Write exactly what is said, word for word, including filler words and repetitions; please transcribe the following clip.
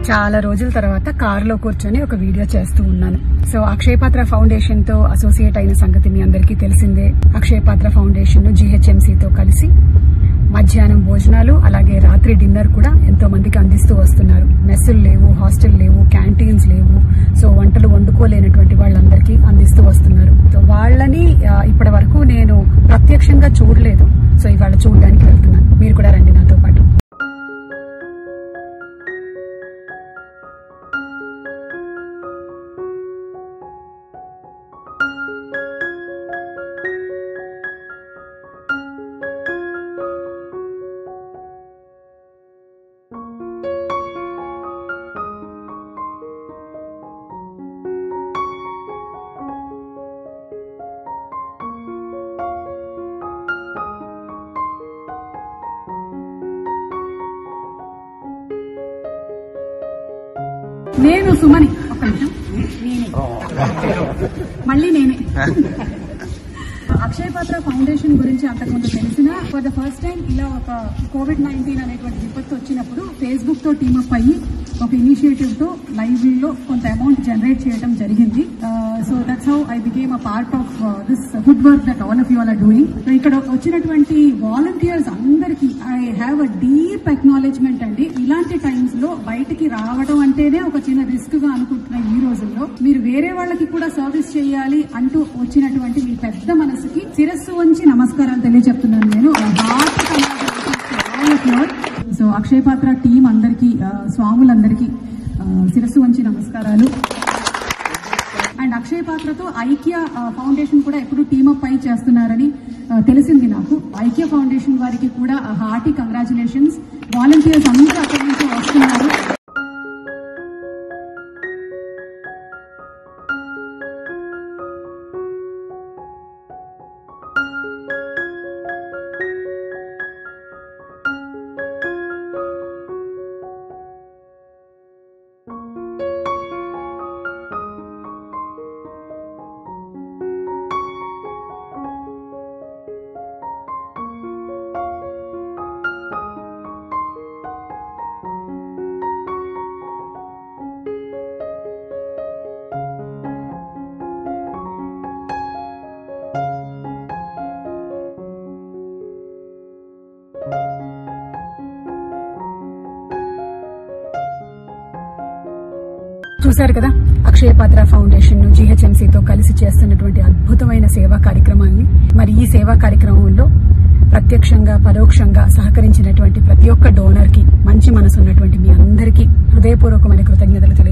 చాలా రోజుల తర్వాత కారులో కూర్చొని ఒక వీడియో చేస్తూ ఉన్నాను. సో అక్షయ పాత్ర ఫౌండేషన్ తో అసోసియేట్ అయిన సంగతి మీ అందరికీ తెలిసిందే. అక్షయ పాత్ర ఫౌండేషన్ జీహెచ్ఎంసీతో కలిసి మధ్యాహ్నం భోజనాలు అలాగే రాత్రి డిన్నర్ కూడా ఎంతో మందికి అందిస్తూ వస్తున్నారు. మెస్సులు లేవు, హాస్టల్ లేవు, క్యాంటీన్స్ లేవు. సో వంటలు వండుకోలేనటువంటి వాళ్ళందరికీ అందిస్తూ వస్తున్నారు. సో వాళ్ళని ఇప్పటి వరకు నేను ప్రత్యక్షంగా చూడలేదు. సో ఇవాళ చూడడానికి వెళ్తున్నాను. మీరు కూడా రండి నాతో పాటు. నేను సుమని ఒక నిమిషం నేనే మళ్ళీ నేనే అక్షయ పాత్ర ఫౌండేషన్ గురించి అంతకుముందు తెలిసిన ఫర్ ద ఫస్ట్ టైం ఇలా ఒక కోవిడ్ నైన్టీన్ అనేటువంటి విపత్తు వచ్చినప్పుడు ఫేస్బుక్ తో టీమప్ అయ్యి ఒక ఇనిషియేటివ్ తో లైవ్ లో కొంత అమౌంట్ జనరేట్ చేయడం జరిగింది. So that's how I became a part of this good work that all of you are doing. ఇక్కడ వచ్చినటువంటి వాలంటీర్స్ అందరికీ I have a deep acknowledgement అండి. ఇలాంటి టైమ్స్ లో బయటికి రావడం అంటేనే ఒక చిన్న రిస్క్ గా అనుకుంటున్న ఈ రోజుల్లో మీరు వేరే వాళ్ళకి కూడా సర్వీస్ చేయాలి అంటూ వచ్చినటువంటి మీ పెద్ద మనసుకి శిరస్సు వంచి నమస్కారాలు తెలియజెప్తున్నాను నేను. సో అక్షయ పాత్ర టీం అందరికీ, స్వాములందరికీ శిరస్సు వంచి నమస్కారాలు. అండ్ అక్షయ పాత్రతో ఐక్య ఫౌండేషన్ కూడా ఎప్పుడు టీమప్ అయి చేస్తున్నారని తెలిసింది నాకు. ఐక్య ఫౌండేషన్ వారికి కూడా హార్టీ కంగ్రాచులేషన్స్. వాలంటీర్స్ అందరూ అక్కడి నుంచి వస్తున్నారు. చూశారు కదా అక్షయ పాత్ర ఫౌండేషన్ జీహెచ్ఎంసీతో కలిసి చేస్తున్నటువంటి అద్భుతమైన సేవా కార్యక్రమాన్ని. మరి ఈ సేవా కార్యక్రమంలో ప్రత్యక్షంగా పరోక్షంగా సహకరించినటువంటి ప్రతి ఒక్క డోనర్ కి, మంచి మనసున్నటువంటి మీ అందరికీ హృదయపూర్వకమైన కృతజ్ఞతలు తెలియజేస్తున్నాను.